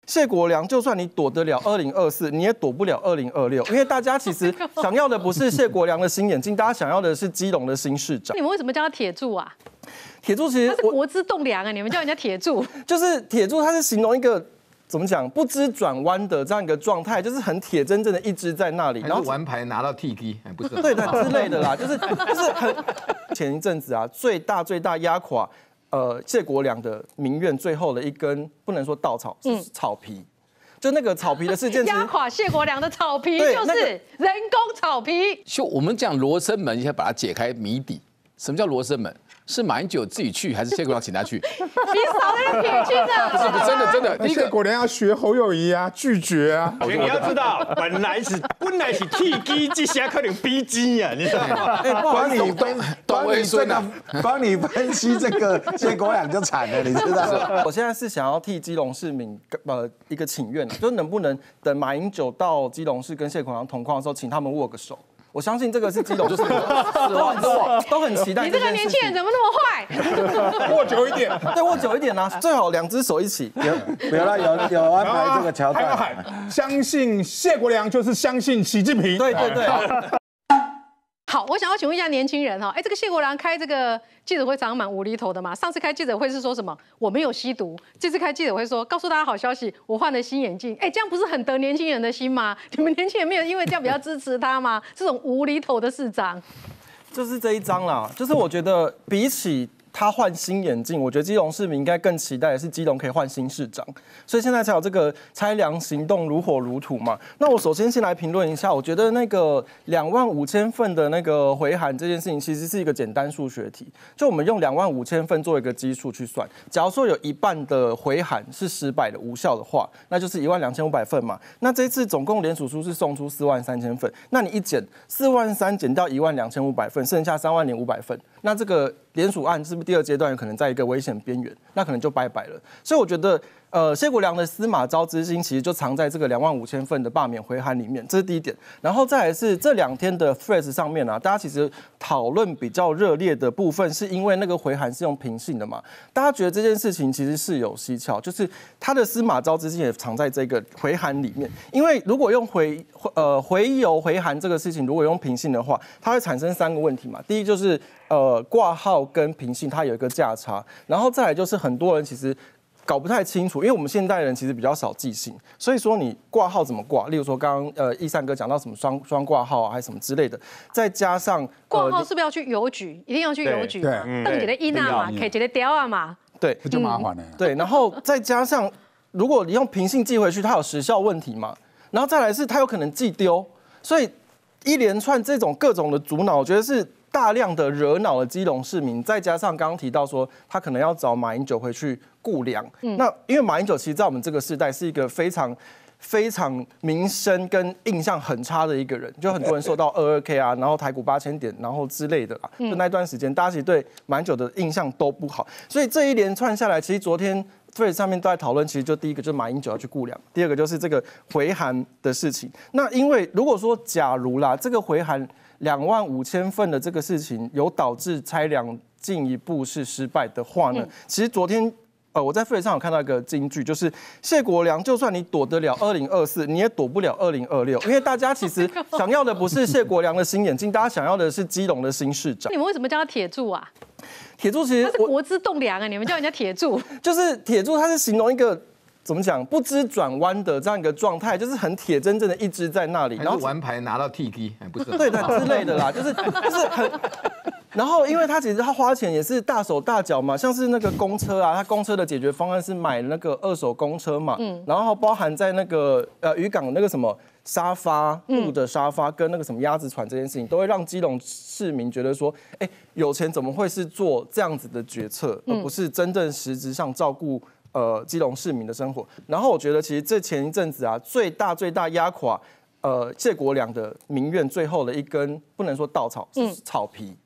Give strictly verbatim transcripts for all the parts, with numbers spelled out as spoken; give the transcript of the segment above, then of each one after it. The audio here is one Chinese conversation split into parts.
谢国梁，就算你躲得了二零二四，你也躲不了二零二六，因为大家其实想要的不是谢国梁的新眼镜，大家想要的是基隆的新市长。 你们为什么叫他铁柱啊？ 铁柱其实他是国之栋梁啊，你们叫人家铁柱， 就是铁柱，它是形容一个怎么讲不知转弯的这样一个状态，就是很铁铮铮的一直在那里， 然后玩牌拿到 T K， 还不是对的之类的啦，就是就是很前一阵子啊，最大最大压垮。呃，谢国梁的民怨最后的一根不能说稻草，是草皮。嗯、就那个草皮的事件， 压垮谢国梁的草皮就是人工草皮。 就我们讲罗生门，先把它解开谜底。什么叫罗生门？是马英九自己去，还是谢国梁请他去？ 你少在那撇去的。 不是，真的真的。 第一个果然要学侯友宜啊，拒绝啊。 你要知道，本来是本来是 T G， 这些可能 B G 啊，你知道吗？ 哎，帮你分，帮你这个，帮你分析这个谢国梁就惨了，你知道吗？ 我现在是想要替基隆市民呃一个请愿，就是能不能等马英九到基隆市跟谢国梁同框的时候，请他们握个手。我相信这个是基隆，就是都很都很期待。 你这个年轻人怎么那么坏？ 握久一点， 对，握久一点啊，最好两只手一起。 有有了有有安排这个桥段。还要喊相信谢国梁就是相信习近平。 对对对。 好，我想要请问一下年轻人哈，哎，这个谢国梁开这个记者会常常蛮无厘头的嘛。上次开记者会是说什么我没有吸毒，这次开记者会说告诉大家好消息，我换了新眼镜。哎，这样不是很得年轻人的心吗？你们年轻人没有因为这样比较支持他吗？这种无厘头的市长， 就是这一张啦。就是我觉得比起他换新眼镜，我觉得基隆市民应该更期待的是基隆可以换新市长，所以现在才有这个拆梁行动如火如荼嘛。那我首先先来评论一下，我觉得那个两万五千份的那个回函这件事情，其实是一个简单数学题。就我们用两万五千份做一个基数去算，假如说有一半的回函是失败的、无效的话，那就是一万两千五百份嘛。那这次总共联署书是送出四万三千份，那你一减四万三减掉一万两千五百份，剩下三万零五百份，那这个联署案是不是第二阶段有可能在一个危险边缘？那可能就拜拜了。所以我觉得，呃，谢国梁的司马昭之心其实就藏在这个两万五千份的罢免回函里面，这是第一点。然后再来是这两天的 Threads 上面啊，大家其实讨论比较热烈的部分，是因为那个回函是用平信的嘛，大家觉得这件事情其实是有蹊跷，就是他的司马昭之心也藏在这个回函里面。因为如果用回呃回邮回函这个事情，如果用平信的话，它会产生三个问题嘛。第一就是呃挂号跟平信它有一个价差，然后再来就是很多人其实搞不太清楚，因为我们现代人其实比较少记性，所以说你挂号怎么挂？例如说刚刚呃易善哥讲到什么双双挂号啊，还是什么之类的，再加上、呃、 挂号是不是要去邮局？一定要去邮局嘛？登几个音啊嘛，开几个雕啊嘛？ 对， 这就麻烦了。 对，然后再加上如果你用平信寄回去，它有时效问题嘛，然后再来是它有可能寄丢，所以一连串这种各种的阻挠，我觉得是大量的惹恼了基隆市民，再加上刚刚提到说他可能要找马英九回去顾梁，嗯、那因为马英九其实在我们这个时代是一个非常非常名声跟印象很差的一个人，就很多人受到二二 K 啊，然后台股八千点，然后之类的啦，就那段时间大家其实对马英九的印象都不好，所以这一连串下来，其实昨天Threads上面都在讨论，其实就第一个就是马英九要去顾梁，第二个就是这个回函的事情。那因为如果说假如啦，这个回函两万五千份的这个事情有导致拆梁进一步是失败的话呢，嗯、其实昨天呃我在 Threads 上有看到一个金句，就是谢国梁，就算你躲得了二零二四，你也躲不了二零二六，因为大家其实想要的不是谢国梁的新眼镜，大家想要的是基隆的新市长。 你们为什么叫他铁柱啊？ 铁柱其实他是国之栋梁啊，你们叫人家铁柱， 就是铁柱，它是形容一个怎么讲不知转弯的这样一个状态，就是很铁铮铮的一直在那里， 然后玩牌拿到 T K， 还不是对的之类的啦，就是就是很。然后，因为他其实他花钱也是大手大脚嘛，像是那个公车啊，他公车的解决方案是买那个二手公车嘛，嗯，然后包含在那个呃渔港那个什么沙发布的沙发跟那个什么鸭子船这件事情，都会让基隆市民觉得说，哎，有钱怎么会是做这样子的决策，而不是真正实质上照顾呃基隆市民的生活。然后我觉得其实这前一阵子啊，最大最大压垮呃谢国梁的民怨最后的一根不能说稻草，是草皮。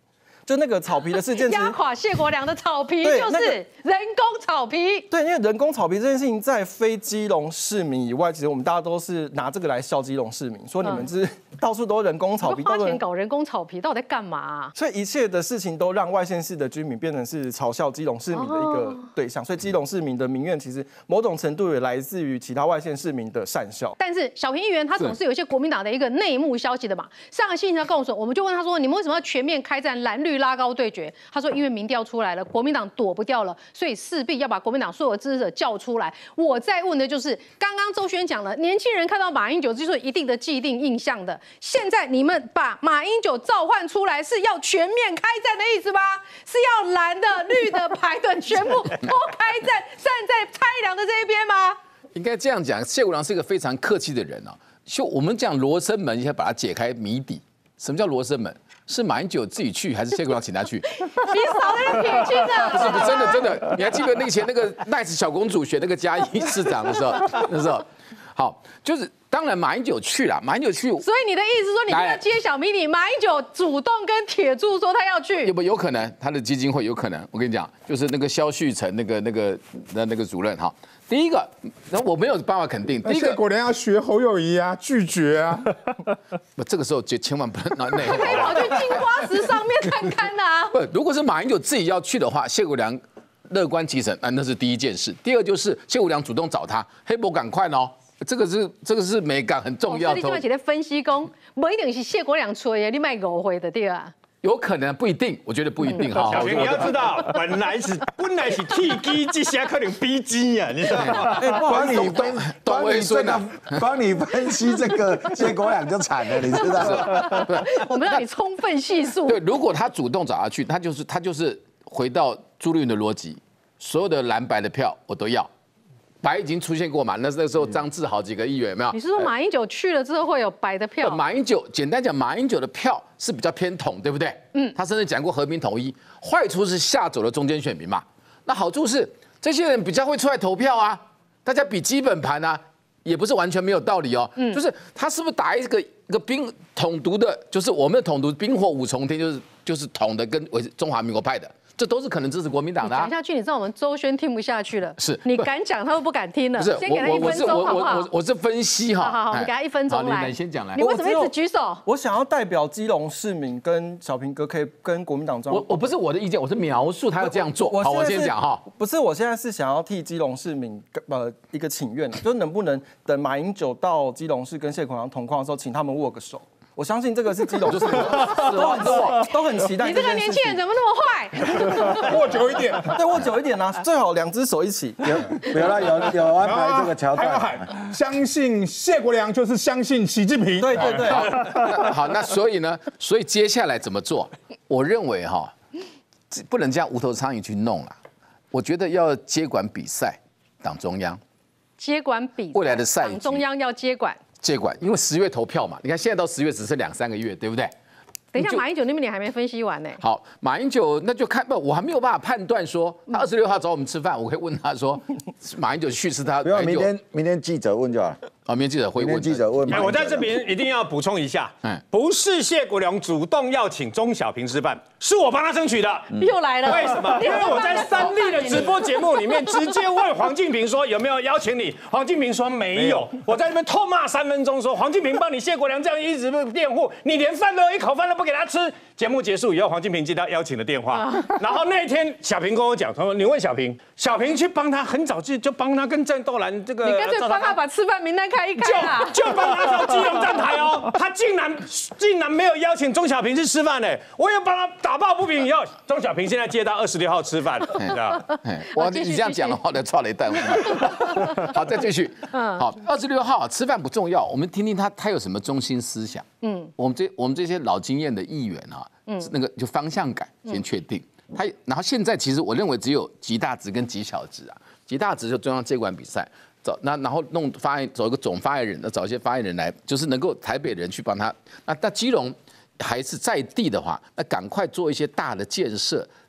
就那个草皮的事件， 压垮谢国良的草皮就是人工草皮。 对，因为人工草皮这件事情，在非基隆市民以外，其实我们大家都是拿这个来笑基隆市民，说你们是到处都人工草皮， 花钱搞人工草皮，到底在干嘛啊？ 所以一切的事情都让外县市的居民变成是嘲笑基隆市民的一个对象，所以基隆市民的民怨其实某种程度也来自于其他外县市民的讪笑。 但是小平议员他总是有一些国民党的一个内幕消息的嘛。上个星期他跟我说，我们就问他说，你们为什么要全面开战，蓝绿拉高对决？他说，因为民调出来了，国民党躲不掉了，所以势必要把国民党所有的支持者叫出来。我在问的就是，刚刚周轩讲了，年轻人看到马英九就是一定的既定印象的。现在你们把马英九召唤出来，是要全面开战的意思吗？是要蓝的、绿的、白的全部都开战，站在蔡良的这一边吗？ 应该这样讲，谢国良是一个非常客气的人啊。就我们讲罗生门，先把它解开谜底。什么叫罗生门？是马英九自己去，还是谢国良请他去？ 你少在那撇清啊！ 不是不是真的真的，你还记得那以前那个 Nice 小公主选那个嘉义市长的时候，那时候，好，就是当然马英九去了，马英九去。 所以你的意思说，你不要揭晓谜底，马英九主动跟铁柱说他要去， 有不有可能？他的基金会有可能。我跟你讲，就是那个萧旭成那个那个那那个主任哈。第一个，然后我没有办法肯定。第一个， 果然要学侯友宜啊，拒绝啊。 不，这个时候就千万不能拿内讧。 可以跑去金花石上面看看啊。 不，如果是马英九自己要去的话，谢国良乐观其成，啊，那是第一件事。第二就是谢国良主动找他，黑博赶快哦。这个是这个是美感很重要的。 你今晚写的分析工，不一定是谢国良吹的，你卖误会的对啊。 有可能不一定，我觉得不一定哈。 小平，你要知道，本来是本来是 T 机，这下可能 B 机呀，你知道吗？ 哎，帮你分，帮你这个，帮你分析这个谢国良就惨了，你知道吗？ 我们让你充分叙述。 对，如果他主动找他去，他就是他就是回到朱立伦的逻辑，所有的蓝白的票我都要。白已经出现过嘛？那那时候张志豪几个议员有没有？ 你是说马英九去了之后会有白的票？ 马英九简单讲，马英九的票是比较偏统，对不对？嗯，他甚至讲过和平统一，坏处是吓走了中间选民嘛。那好处是这些人比较会出来投票啊，大家比基本盘啊，也不是完全没有道理哦。嗯，就是他是不是打一个一个兵统独的，就是我们的统独兵火五重天，就是就是统的跟为中华民国派的。这都是可能支持国民党的、啊。 讲下去，你知道我们周轩听不下去了。 是， 你敢讲，他们不敢听了。 不是， 先给他一分钟，好不好？ 我我我是分析哈。 好好好，我们给他一分钟来。 你先讲来。 你为什么一直举手？ 我想要代表基隆市民跟小平哥，可以跟国民党装。 我我不是我的意见，我是描述他要这样做。好，我先讲哈。 不是，我现在是想要替基隆市民呃一个请愿，就是能不能等马英九到基隆市跟谢国良同框的时候，请他们握个手。我相信这个是基隆市民都很都很期待。 你这个年轻人怎么那么坏？ 握久一点， 对，握久一点啊，最好两只手一起。 有有了有有安排这个桥段。 还要喊相信谢国良就是相信习近平。 对对对。 好，那所以呢，所以接下来怎么做？我认为哈，不能这样无头苍蝇去弄了。我觉得要接管比赛，党中央接管比未来的赛， 党中央要接管。 接管，因为十月投票嘛，你看现在到十月只剩两三个月，对不对？ 等一下，马英九那边你还没分析完呢。 好，马英九那就看不，我还没有办法判断说他二十六号找我们吃饭，我可以问他说，马英九去是他。 不用，明天明天记者问就好了。 啊，明天记者会问。 明天记者问。 哎，我在这边一定要补充一下，嗯，不是谢国良主动要请钟小平吃饭，是我帮他争取的。 又来了， 为什么？因为我在三立的直播节目里面直接问黄敬平说有没有邀请你，黄敬平说没有。我在那边痛骂三分钟，说黄敬平帮你谢国良这样一直辩护，你连饭都一口饭都不给他吃。节目结束以后，黄敬平接到邀请的电话，然后那一天小平跟我讲，他说你问小平，小平去帮他，很早就就帮他跟郑斗兰这个， 你干脆帮他把吃饭名单开一开啊， 就就帮他到基隆站台哦，他竟然竟然没有邀请钟小平去吃饭呢，我也帮他打抱不平以后，钟小平现在接到二十六号吃饭，知道？ 我你这样讲的话，那错了一蛋。好，再继续。好，二十六号吃饭不重要，我们听听他他有什么中心思想。嗯，我们这我们这些老经验的议员啊，嗯，那个就方向感先确定。他然后现在其实我认为只有极大值跟极小值啊，极大值就中央接管比赛。找那然后弄发言找一个总发言人，找一些发言人来，就是能够台北人去帮他。那那基隆还是在地的话，那赶快做一些大的建设，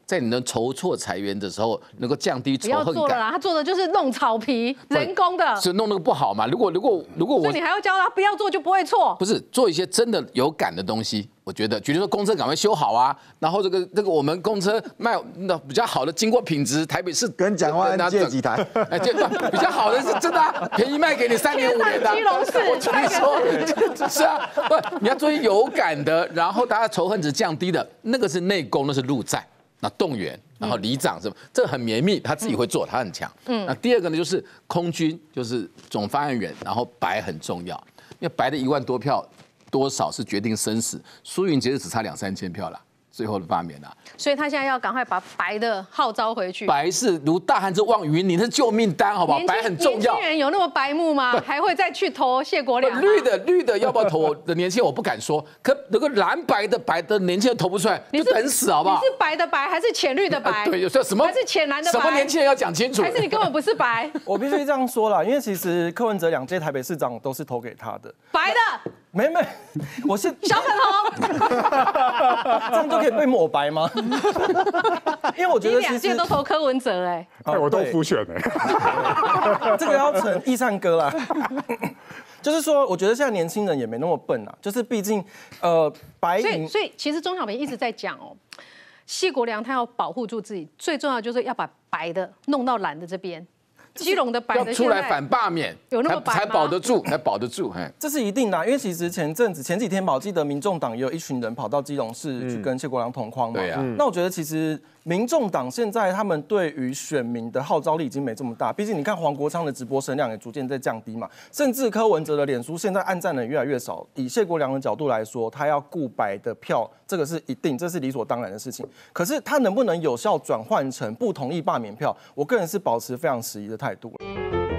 在你能筹措财源的时候，能够降低不要仇恨感。 做了啦，他做的就是弄草皮，人工的， 所以弄那个不好嘛。如果如果如果我所以你还要教他不要做就不会错。 不是做一些真的有感的东西，我觉得，举例说公车赶快修好啊，然后这个这个我们公车卖那比较好的经过品质，台北市跟蒋万安借几台， 哎，这比较好的是真的、啊，便宜卖给你三年五年的、啊。 基隆市， 我跟你说，是啊，不，你要做有感的，然后大家仇恨值降低的，那个是内功，那是陆战。那动员，然后里长什么，这很绵密，他自己会做，他很强。嗯，那第二个呢，就是空军，就是总发言人，然后白很重要，因为白的一万多票，多少是决定生死，苏云其实只差两三千票了。最后的罢免啊， 所以他现在要赶快把白的号召回去。 白是如大汉之望云林，是救命丹，好不好？白很重要。 年轻人有那么白目吗？还会再去投谢国良？ 绿的绿的要不要投的年轻人我不敢说，可那个蓝白的白的年轻人投不出来，就等死好不好？ 你是白的白还是浅绿的白？ 对，有时候什么还是浅蓝的白？ 什么年轻人要讲清楚？ 还是你根本不是白？ 我必须这样说啦，因为其实柯文哲两届台北市长都是投给他的。 白的。 没没，我是小粉红， 这样就可以被抹白吗？因为我觉得其实两届都投柯文哲哎、 欸，我都复选哎， 这个要成易善哥啦。就是说，我觉得现在年轻人也没那么笨啊，就是毕竟呃白银， 所以所以其实钟小平一直在讲哦，谢国良他要保护住自己，最重要就是要把白的弄到蓝的这边。基隆的白的要出来反罢免， 有那么白吗？ 才保得住，才保得住。 这是一定的、啊，因为其实前阵子前几天吧，我记得民众党也有一群人跑到基隆市去跟谢国良同框嘛。 对啊。 那我觉得其实民众党现在他们对于选民的号召力已经没这么大，毕竟你看黄国昌的直播声量也逐渐在降低嘛，甚至柯文哲的脸书现在按赞的越来越少。以谢国良的角度来说，他要顾白的票，这个是一定，这是理所当然的事情。可是他能不能有效转换成不同意罢免票，我个人是保持非常迟疑的态度了。